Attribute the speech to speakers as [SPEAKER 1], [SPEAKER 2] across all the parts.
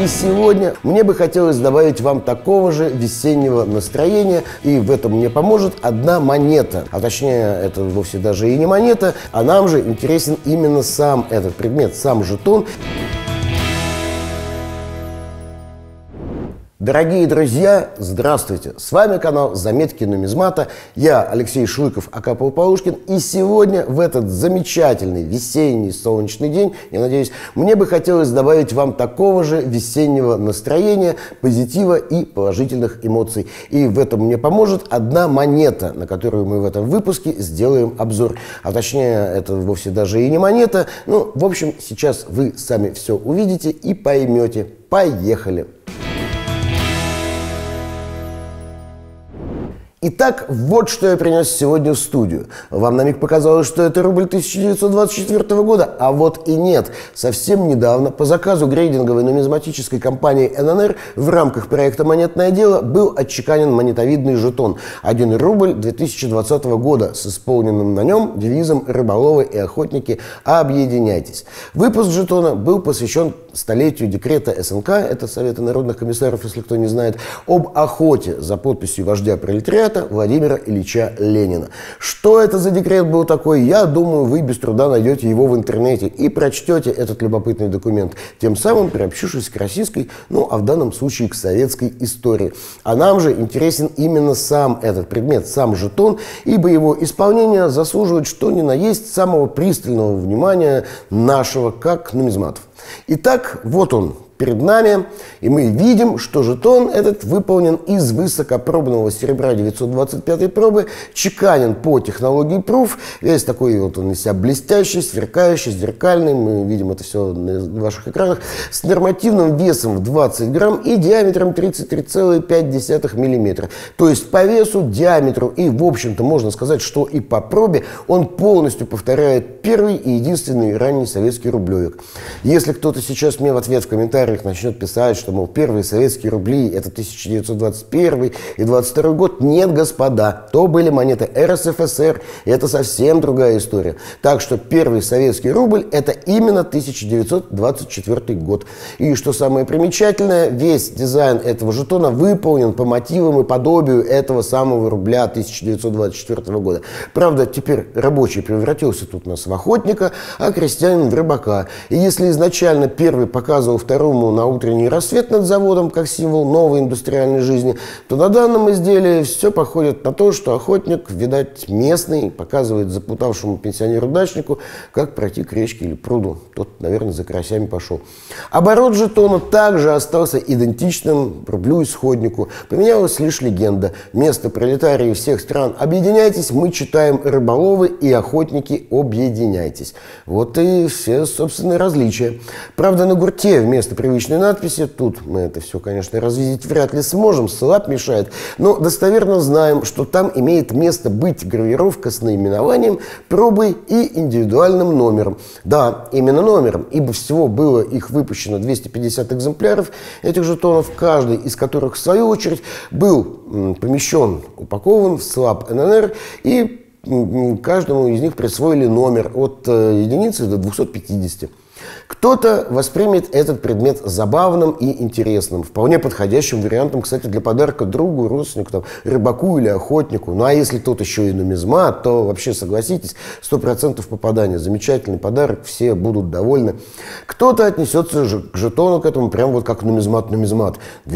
[SPEAKER 1] И сегодня мне бы хотелось добавить вам такого же весеннего настроения, и в этом мне поможет одна монета. А точнее, это вовсе даже и не монета, а нам же интересен именно сам этот предмет, сам жетон. Дорогие друзья, здравствуйте! С вами канал Заметки Нумизмата. Я Алексей Шлыков, АК Полушкин. И сегодня, в этот замечательный весенний солнечный день, я надеюсь, мне бы хотелось добавить вам такого же весеннего настроения, позитива и положительных эмоций. И в этом мне поможет одна монета, на которую мы в этом выпуске сделаем обзор. А точнее, это вовсе даже и не монета. Ну, в общем, сейчас вы сами все увидите и поймете. Поехали! Итак, вот что я принес сегодня в студию. Вам на миг показалось, что это рубль 1924 года, а вот и нет. Совсем недавно по заказу грейдинговой нумизматической компании ННР в рамках проекта «Монетное дело» был отчеканен монетовидный жетон 1 рубль 2020 года с исполненным на нем девизом «Рыболовы и охотники, объединяйтесь». Выпуск жетона был посвящен столетию декрета СНК, это Совета народных комиссаров, если кто не знает, об охоте за подписью вождя пролетариата Владимира Ильича Ленина. Что это за декрет был такой, я думаю, вы без труда найдете его в интернете и прочтете этот любопытный документ, тем самым приобщившись к российской, ну а в данном случае к советской истории. А нам же интересен именно сам этот предмет, сам жетон, ибо его исполнение заслуживает что ни на есть самого пристального внимания нашего как нумизматов. Итак, вот он перед нами, и мы видим, что жетон этот выполнен из высокопробного серебра 925 пробы, чеканен по технологии Proof, весь такой вот он из себя блестящий, сверкающий, зеркальный, мы видим это все на ваших экранах, с нормативным весом в 20 грамм и диаметром 33,5 миллиметра. То есть по весу, диаметру и, в общем-то, можно сказать, что и по пробе он полностью повторяет первый и единственный ранний советский рублевик. Если кто-то сейчас мне в ответ в комментариях начнет писать, что, мол, первые советские рубли это 1921 и 22 год. Нет, господа, то были монеты РСФСР, и это совсем другая история. Так что первый советский рубль это именно 1924 год. И что самое примечательное, весь дизайн этого жетона выполнен по мотивам и подобию этого самого рубля 1924 года. Правда, теперь рабочий превратился тут у нас в охотника, а крестьянин в рыбака. И если изначально первый показывал второму на утренний рассвет над заводом как символ новой индустриальной жизни, то на данном изделии все походит на то, что охотник, видать, местный, показывает запутавшему пенсионеру-дачнику, как пройти к речке или пруду. Тот, наверное, за карасями пошел. Оборот жетона также остался идентичным рублю-исходнику. Поменялась лишь легенда. Вместо пролетариев всех стран «Объединяйтесь» мы читаем «Рыболовы и охотники, объединяйтесь». Вот и все собственные различия. Правда, на гурте вместо привычной надписи, тут мы это все, конечно, развидеть вряд ли сможем, слаб мешает, но достоверно знаем, что там имеет место быть гравировка с наименованием, пробой и индивидуальным номером. Да, именно номером, ибо всего было их выпущено 250 экземпляров этих жетонов, каждый из которых, в свою очередь, был помещен, упакован в слаб ННР, и каждому из них присвоили номер от единицы до 250. Кто-то воспримет этот предмет забавным и интересным, вполне подходящим вариантом, кстати, для подарка другу, родственнику, там, рыбаку или охотнику. Ну а если тот еще и нумизмат, то вообще, согласитесь, 100% попадания. Замечательный подарок, все будут довольны. Кто-то отнесется к жетону к этому прям вот как нумизмат-нумизмат.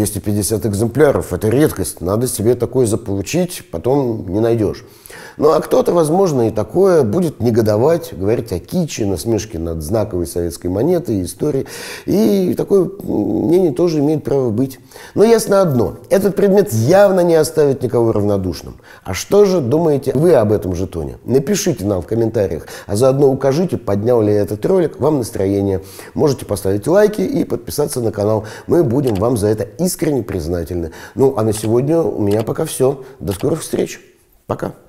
[SPEAKER 1] 250 экземпляров – это редкость, надо себе такое заполучить, потом не найдешь. Ну а кто-то, возможно, и такое будет негодовать, говорить о киче, насмешке над знаковой советской монетой, историей. И такое мнение тоже имеет право быть. Но ясно одно, этот предмет явно не оставит никого равнодушным. А что же думаете вы об этом жетоне? Напишите нам в комментариях, а заодно укажите, поднял ли этот ролик вам настроение. Можете поставить лайки и подписаться на канал. Мы будем вам за это искренне признательны. Ну а на сегодня у меня пока все. До скорых встреч. Пока.